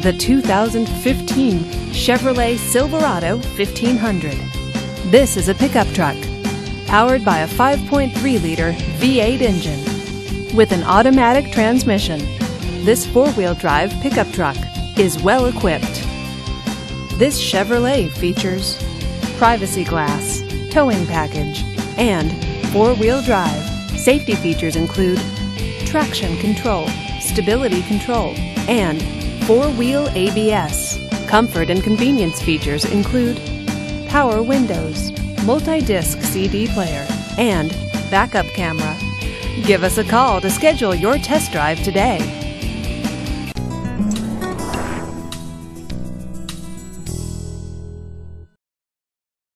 the 2015 Chevrolet Silverado 1500. This is a pickup truck powered by a 5.3-liter V8 engine with an automatic transmission. This four-wheel drive pickup truck is well equipped. This Chevrolet features privacy glass, towing package, and four-wheel drive. Safety features include traction control, stability control, and four-wheel ABS. Comfort and convenience features include power windows, multi-disc CD player, and backup camera. Give us a call to schedule your test drive today.